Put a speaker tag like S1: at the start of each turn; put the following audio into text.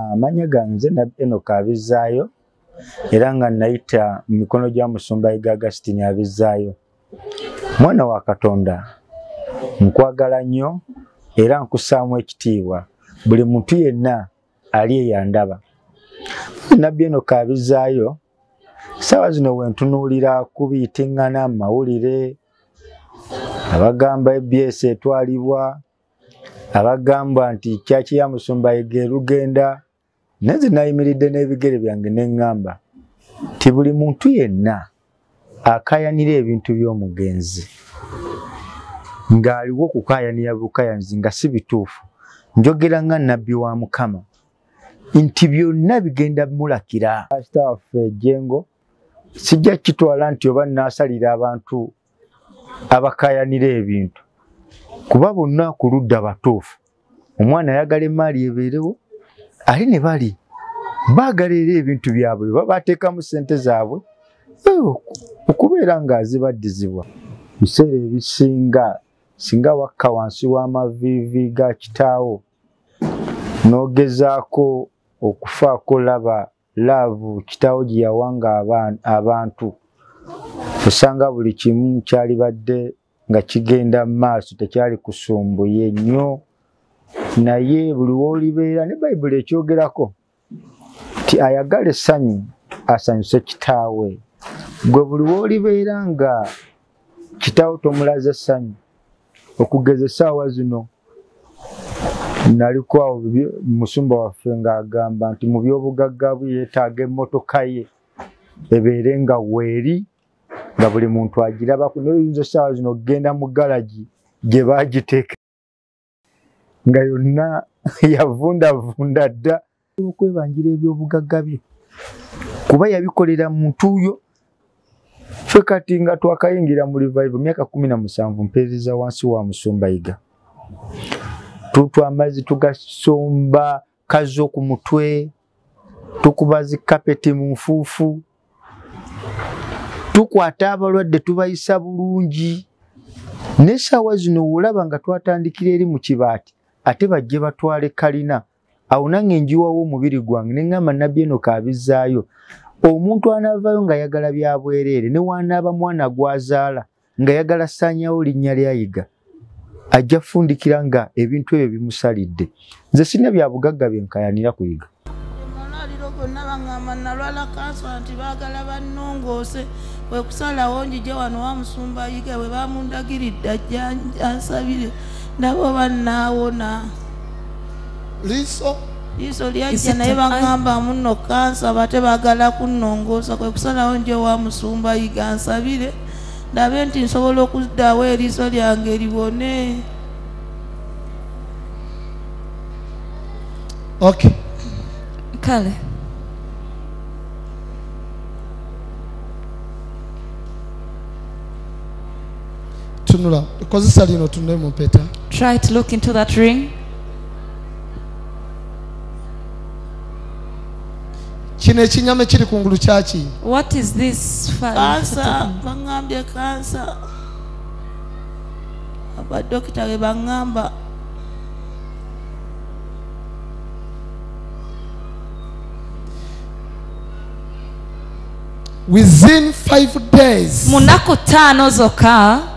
S1: amanya ganze na Enoka abizaayo era nga nayita mu mikono gya musumba Yiga Agustine abizaayo. Mwana wa Katonda nkwagala nnyo era nkusaamu ekitiibwa buli muntu yenna ali eyandaba. Nabbi Enoka abizaayo sawa zino wentunuulira kubiyitingana mu mawulire abagamba ebyese etwalibwa abagamba nti kyaki ya musumba Yiga erugenda neze nayimiridde n'ebigere byange neŋŋamba ti buli muntu yenna akayanira ebintu by'omugenzi ng'aliwo okukayanira bukayanizi nga si bituufu. Njogera nga nabbi wa Mukama nti byonna bigenda mulakira. Pastor waffe Jjengo sijja kitwala nti oba naasalira abantu abakayanira ebintu kuba bonna ku ludda batuufu. Omwana ayagala emaali ebeerewo ali ne bali baagala era ebintu byabwe baba bateekamu ssente zaabwe okubeera ng'azibaddizibwa. Biseera ebisinga singa wakka wansi w'amaviivi ga kitaawo n'ogezaako okufaako laavu kitaawo gye yawanga abantu osanga buli kimu kyalibadde nga kigenda mu maaso tekyali kusumbuye nnyo. Naye buli w'olibeera ne Bayibuli ekyogerako ti ayagala essanyu asanyuse kitaawe. Gwe buli w'olibeera nga kitaawo tomulaza essanyu okugeza essaawa zino nalikwawo musumba waffe ng'agamba nti mu by'obugagga bwe yeetaaga emmotoka ye ebeere nga weeri nga buli muntu agirabako. Naye oyinza essaawa zino okugenda mu galagi gye baagiteeka nga yonna yavundavunda dda okwebanjira eby'obugagga bye kuba yabikolera muntu yo. Ffe kati nga twakayingira mu revival myaka 17 mpeereza wansi wa musumba Yiga tutwa amazzi tugasomba kazo ku mutwe tukuba zikapeti mu nfuufu tukwata abalwadde tubayisa bulungi. N'essaawa zino olaba nga twatandikira eri mu kibaati ate bajje batwale kalina awo nange njiwawo omubiri gwange neŋŋamba nabbi Enoka abizaayo. Omuntu anaavayo nga yagala bya bwereere ne wanaaba mwana gwazaala nga yagala ssaanyawo linnya lya Yiga ajja fundikira nga ebintu ebyo bimusalidde. Nze sina bya bugagga bye nkayanira ku Yiga.
S2: Amalwaliro gonna baŋŋamba nalwala kansa nti baagala bannongoose kwe kusalawo njije wano wa musumba Yiga bwe bamundagiridde ajja ansabire nabo bannaawona. Liiso lyajja naye baŋŋamba munno kansa bate baagala kunnongoosa kwe kusalawo nje wa musumba Yiga ansabire ndabe nti nsobola okuddaawo eriiso lyange libone.
S3: Okay.
S4: Kale.
S3: Tunula. Kozesa lino tunule mu mpeta.
S4: Try to look into that ring.
S3: Kino ekinyama kiri kungulu kyaki?
S4: What is this?
S2: Kansa, bangambye kansa. Abadokita be bangamba.
S3: Within 5 days.
S4: Munaku 5 zokka.